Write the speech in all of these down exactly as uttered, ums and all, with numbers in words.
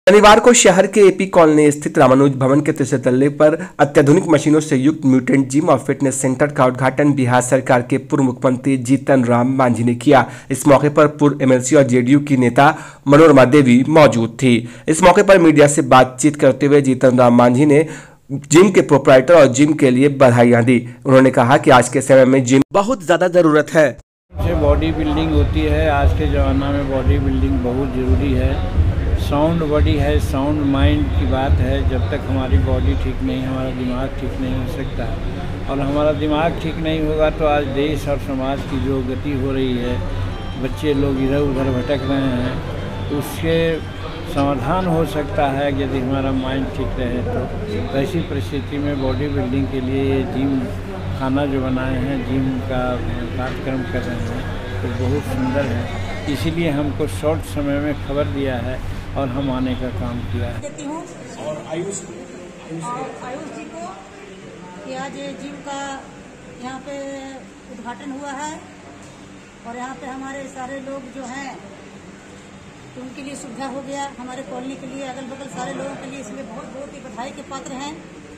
शनिवार को शहर के एपी कॉलोनी स्थित रामानुज भवन के तीसरे तल्ले पर अत्याधुनिक मशीनों से युक्त म्यूटेंट जिम और फिटनेस सेंटर का उद्घाटन बिहार सरकार के पूर्व मुख्यमंत्री जीतन राम मांझी ने किया। इस मौके पर पूर्व एमएलसी और जेडीयू की नेता मनोरमा देवी मौजूद थी। इस मौके पर मीडिया से बातचीत करते हुए जीतन राम मांझी ने जिम के प्रोप्राइटर और जिम के लिए बधाइयां दी। उन्होंने कहा कि आज के समय में जिम बहुत ज्यादा जरूरत है। बॉडी बिल्डिंग होती है, आज के ज़माना में बॉडी बिल्डिंग बहुत ज़रूरी है। साउंड बॉडी है, साउंड माइंड की बात है। जब तक हमारी बॉडी ठीक नहीं, हमारा दिमाग ठीक नहीं हो सकता, और हमारा दिमाग ठीक नहीं होगा तो आज देश और समाज की जो गति हो रही है, बच्चे लोग इधर उधर भटक रहे हैं, उसके समाधान हो सकता है यदि हमारा माइंड ठीक रहे तो। ऐसी परिस्थिति में बॉडी बिल्डिंग के लिए ये जिम खाना जो बनाए हैं, जिम का कार्यक्रम कर रहे हैं, तो बहुत सुंदर है। इसीलिए हमको शॉर्ट समय में खबर दिया है और हम आने का काम किया है। देती हूँ और आयुष और आयुष जी को कि आज जिम का यहाँ पे उद्घाटन हुआ है और यहाँ पे हमारे सारे लोग जो हैं तो उनके लिए सुविधा हो गया, हमारे कॉलोनी के लिए, अगल बगल सारे लोगों के लिए, इसलिए बहुत बहुत ही बधाई के पात्र हैं।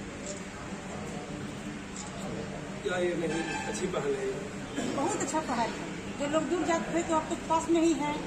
क्या ये नहीं अच्छी पहल है? बहुत अच्छा पहल है। जो लोग दूर जाते थे तो अब तो पास में ही है।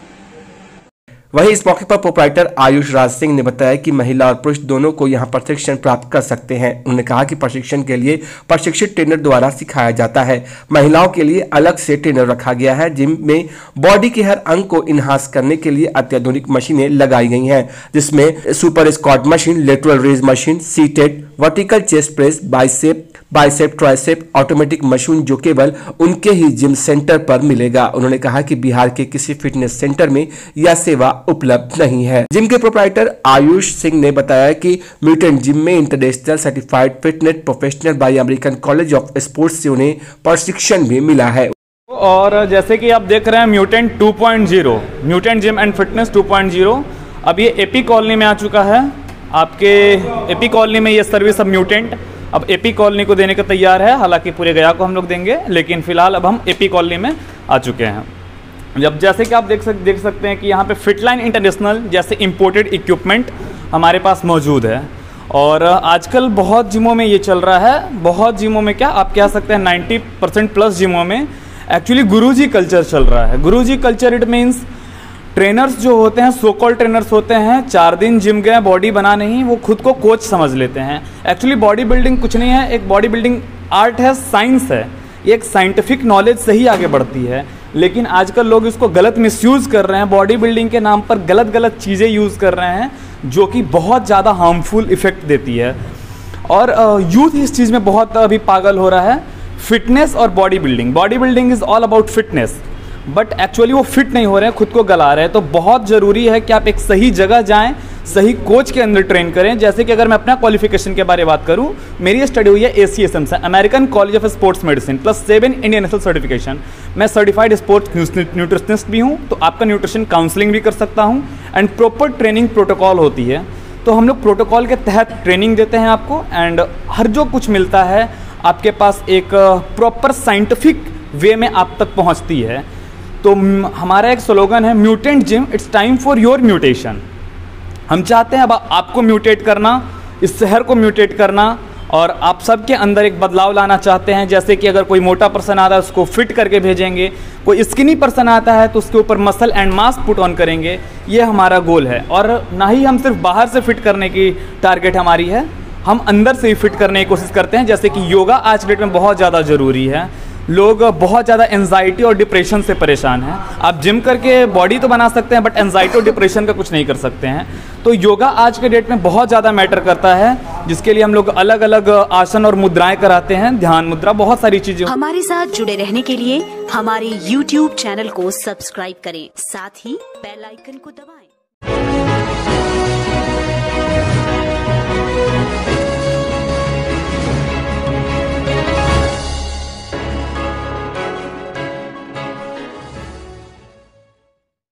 वहीं इस मौके पर प्रोप्राइटर आयुष राज सिंह ने बताया कि महिला और पुरुष दोनों को यहां प्रशिक्षण प्राप्त कर सकते हैं। उन्होंने कहा कि प्रशिक्षण के लिए प्रशिक्षित ट्रेनर द्वारा सिखाया जाता है। महिलाओं के लिए अलग से ट्रेनर रखा गया है। जिम में बॉडी के हर अंग को इनहांस करने के लिए अत्याधुनिक मशीनें लगाई गई हैं, जिसमें super squat machine, lateral raise machine, seated, vertical chest press, bicep, bicep, tricep, automatic machine जो केवल उनके ही जिम सेंटर पर मिलेगा। उन्होंने कहा कि बिहार के किसी फिटनेस सेंटर में यह सेवा उपलब्ध नहीं है। जिम के प्रोप्राइटर आयुष सिंह ने बताया कि म्यूटेंट जिम में international certified fitness professional by American college of sports से उन्हें प्रशिक्षण भी मिला है। और जैसे कि आप देख रहे हैं mutant two point zero, mutant gym and fitness two point zero अब ये एपी कॉलोनी में आ चुका है। आपके एपी कॉलोनी में ये सर्विस अब म्यूटेंट अब एपी कॉलोनी को देने का तैयार है। हालांकि पूरे गया को हम लोग देंगे, लेकिन फिलहाल अब हम एपी कॉलोनी में आ चुके हैं। जब जैसे कि आप देख सक देख सकते हैं कि यहाँ पे फिटलाइन इंटरनेशनल जैसे इंपोर्टेड इक्विपमेंट हमारे पास मौजूद है। और आजकल बहुत जिमों में ये चल रहा है, बहुत जिमों में क्या आप कह सकते हैं नाइन्टी परसेंट प्लस जिमों में एक्चुअली गुरुजी कल्चर चल रहा है। Guruji culture it means trainers जो होते हैं, सो कॉल्ड ट्रेनर्स होते हैं, चार दिन जिम गए, बॉडी बना नहीं, वो खुद को कोच समझ लेते हैं। एक्चुअली बॉडी बिल्डिंग कुछ नहीं है, एक बॉडी बिल्डिंग आर्ट है, साइंस है, एक साइंटिफिक नॉलेज से ही आगे बढ़ती है। लेकिन आजकल लोग इसको गलत मिसयूज़ कर रहे हैं, बॉडी बिल्डिंग के नाम पर गलत गलत चीज़ें यूज़ कर रहे हैं, जो कि बहुत ज़्यादा हार्मफुल इफ़ेक्ट देती है। और यूथ इस चीज़ में बहुत अभी पागल हो रहा है। फिटनेस और body building, body building is all about fitness, but actually वो फिट नहीं हो रहे हैं, खुद को गला रहे हैं। तो बहुत ज़रूरी है कि आप एक सही जगह जाएं, सही कोच के अंदर ट्रेन करें। जैसे कि अगर मैं अपना क्वालिफिकेशन के बारे में बात करूं, मेरी स्टडी हुई है ए सी एस एम से, American college of sports medicine, plus seven Indian national certification. मैं सर्टिफाइड स्पोर्ट्स न्यूट्रिशनिस्ट भी हूं, तो आपका न्यूट्रिशन काउंसलिंग भी कर सकता हूं, एंड प्रॉपर ट्रेनिंग प्रोटोकॉल होती है। तो हम लोग प्रोटोकॉल के तहत ट्रेनिंग देते हैं आपको, एंड हर जो कुछ मिलता है आपके पास एक प्रॉपर साइंटिफिक वे में आप तक पहुँचती है। तो हमारा एक स्लोगन है mutant gym, it's time for your mutation. हम चाहते हैं अब आपको म्यूटेट करना, इस शहर को म्यूटेट करना, और आप सबके अंदर एक बदलाव लाना चाहते हैं। जैसे कि अगर कोई मोटा पर्सन आता है उसको फिट करके भेजेंगे, कोई स्किनी पर्सन आता है तो उसके ऊपर muscle and mass put on करेंगे। ये हमारा गोल है। और ना ही हम सिर्फ बाहर से फिट करने की टारगेट हमारी है, हम अंदर से ही फिट करने की कोशिश करते हैं। जैसे कि योगा आज के डेट में बहुत ज़्यादा ज़रूरी है। लोग बहुत ज़्यादा एंजाइटी और डिप्रेशन से परेशान हैं। आप जिम करके बॉडी तो बना सकते हैं, बट एंजाइटी और डिप्रेशन का कुछ नहीं कर सकते हैं। तो योगा आज के डेट में बहुत ज़्यादा मैटर करता है, जिसके लिए हम लोग अलग अलग आसन और मुद्राएं कराते हैं, ध्यान मुद्रा, बहुत सारी चीज़ें। हमारे साथ जुड़े रहने के लिए हमारे यूट्यूब चैनल को सब्सक्राइब करें, साथ ही बेल आइकन को दबाएं।